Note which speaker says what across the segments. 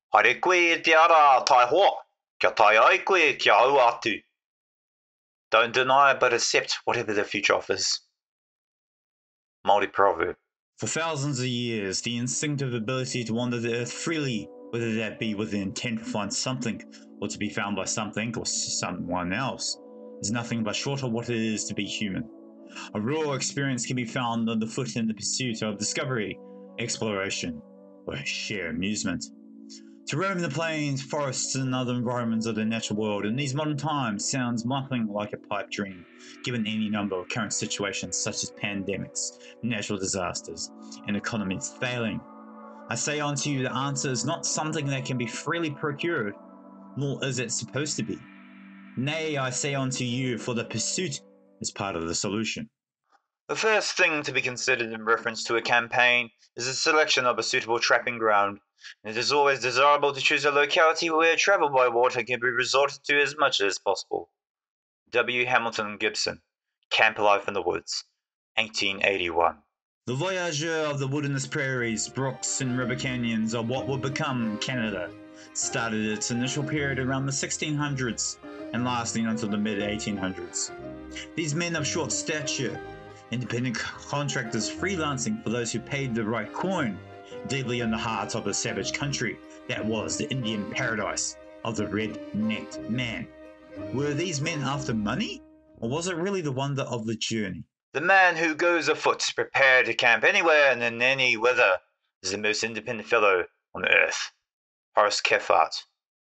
Speaker 1: Haere koe e te ara tai hoa, kia tai ai koe kia au atu. Don't deny but accept whatever the future offers. Māori proverb.
Speaker 2: For thousands of years, the instinctive ability to wander the earth freely, whether that be with the intent to find something, or to be found by something or someone else, is nothing but short of what it is to be human. A raw experience can be found underfoot in the pursuit of discovery, exploration, or sheer amusement. To roam the plains, forests, and other environments of the natural world in these modern times sounds nothing like a pipe dream, given any number of current situations such as pandemics, natural disasters, and economies failing. I say unto you, the answer is not something that can be freely procured, nor is it supposed to be. Nay, I say unto you, for the pursuit is part of the solution.
Speaker 1: The first thing to be considered in reference to a campaign is the selection of a suitable trapping ground. It is always desirable to choose a locality where travel by water can be resorted to as much as possible. W. Hamilton Gibson, Camp Life in the Woods, 1881.
Speaker 2: The voyageur of the wilderness prairies, brooks, and river canyons of what would become Canada started its initial period around the 1600s and lasting until the mid-1800s. These men of short stature, independent contractors freelancing for those who paid the right coin, deeply in the heart of the savage country that was the Indian paradise of the red-necked man. Were these men after money, or was it really the wonder of the journey?
Speaker 1: The man who goes afoot, prepared to camp anywhere and in any weather, is the most independent fellow on earth. Horace Cathcart,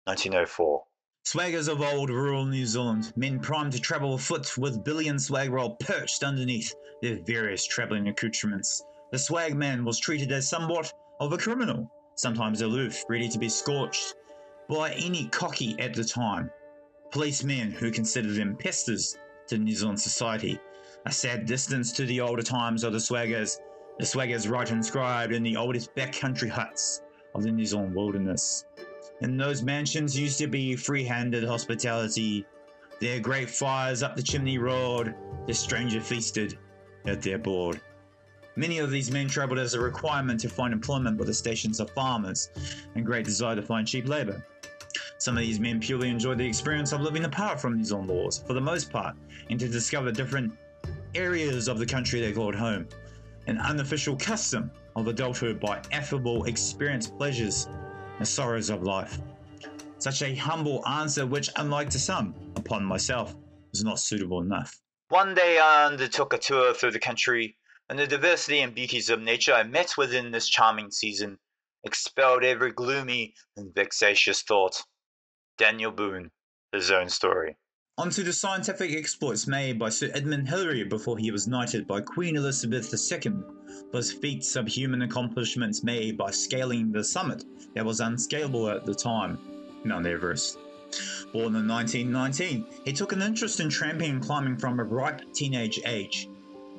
Speaker 1: 1904.
Speaker 2: Swaggers of old rural New Zealand, men primed to travel afoot with billy and swag roll perched underneath their various travelling accoutrements. The swag man was treated as somewhat of a criminal, sometimes aloof, ready to be scorched by any cocky at the time. Policemen who considered them pesters to New Zealand society, a sad distance to the older times of the swaggers right inscribed in the oldest backcountry huts of the New Zealand wilderness. And those mansions used to be free-handed hospitality. Their great fires up the chimney roared, the stranger feasted at their board. Many of these men travelled as a requirement to find employment with the stations of farmers and great desire to find cheap labour. Some of these men purely enjoyed the experience of living apart from New Zealand laws, for the most part, and to discover different areas of the country they called home, an unofficial custom of adulthood by affable experienced pleasures and sorrows of life. Such a humble answer, which, unlike to some, upon myself, was not suitable enough.
Speaker 1: One day I undertook a tour through the country, and the diversity and beauties of nature I met with in this charming season expelled every gloomy and vexatious thought. Daniel Boone, His Own Story.
Speaker 2: On to the scientific exploits made by Sir Edmund Hillary before he was knighted by Queen Elizabeth II, plus feats of human accomplishments made by scaling the summit that was unscalable at the time, Mount Everest. Born in 1919, he took an interest in tramping and climbing from a ripe teenage age.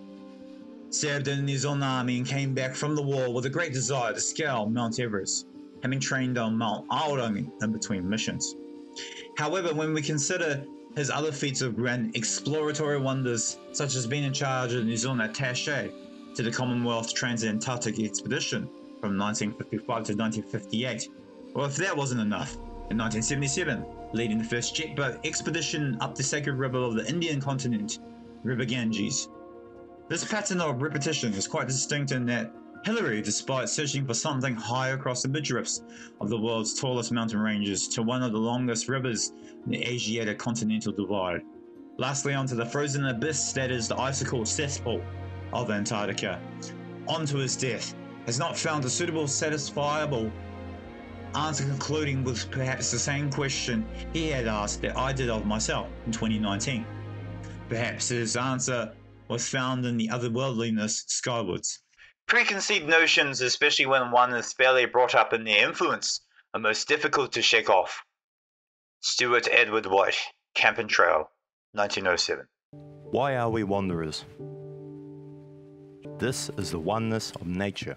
Speaker 2: Served in the New Zealand Army and came back from the war with a great desire to scale Mount Everest, having trained on Mount Aorangi in between missions. However, when we consider his other feats of grand exploratory wonders, such as being in charge of the New Zealand attaché to the Commonwealth Transantarctic Expedition from 1955 to 1958, or if that wasn't enough, in 1977, leading the first jet boat expedition up the sacred river of the Indian continent, River Ganges. This pattern of repetition is quite distinct in that Hillary, despite searching for something high across the midrifts of the world's tallest mountain ranges to one of the longest rivers in the Asiatic continental divide, lastly onto the frozen abyss that is the icicle cesspool of Antarctica, onto his death, has not found a suitable, satisfiable answer, concluding with perhaps the same question he had asked that I did of myself in 2019. Perhaps his answer was found in the otherworldliness skywards.
Speaker 1: Preconceived notions, especially when one is fairly brought up in their influence, are most difficult to shake off. Stuart Edward White, Camp and Trail, 1907.
Speaker 3: Why are we wanderers? This is the oneness of nature.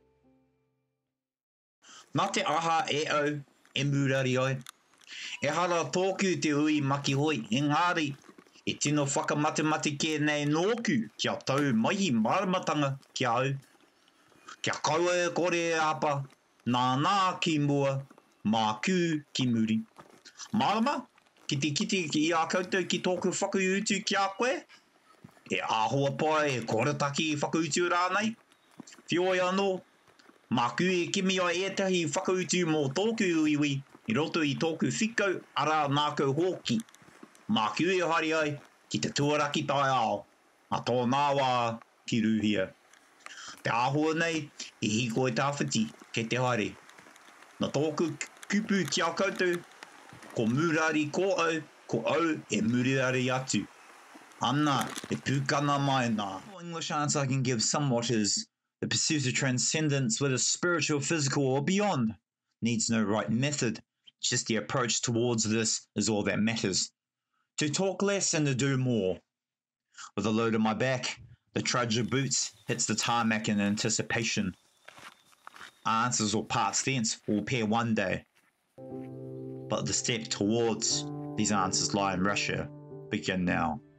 Speaker 2: Nā te aha e au, e murari oi. E hara tōku te ui maki hoi, engari, e tino whakamatemati ke nei nōku kia tau mahi maramatanga kia au. Kia kaua e kore e apa, nā ki mua, Mā kū ki muri. Marama, ki te kite ki a koutou ki tōku whakautu ki a koe. E āhua pai e korataki i whakautu rānei. Whioi anō, mā kū e kimi o ētahi whakautu mō tōku iwi, I roto I tōku whikau ara nākau hoki. Mā kū e hari ai ki te tuaraki tai ao, a tō nāwā ki rūhia. Te āhua nei, e hiko e tāwhiti ke te haere. Nā tōku kupu ki a koutou, ko murari ko au e murari atu. Ana e pūkana mai nā. The English answer I can give somewhat is the pursuit of transcendence, whether spiritual, physical, or beyond, needs no right method. Just the approach towards this is all that matters. To talk less and to do more. With a load on my back, the trudge of boots hits the tarmac in anticipation. Answers or past tense will appear one day. But the step towards these answers lie in Russia begin now.